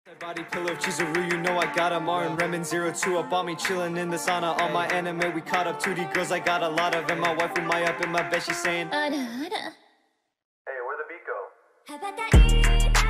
Body pillow, Chizuru, you know I got 'em. Marin, Remen, 02 up on me, chillin' in the sauna. On my anime, we caught up 2D girls, I got a lot of. And my wife with my up in my bed, she's saying, Hey, where'd the beat go?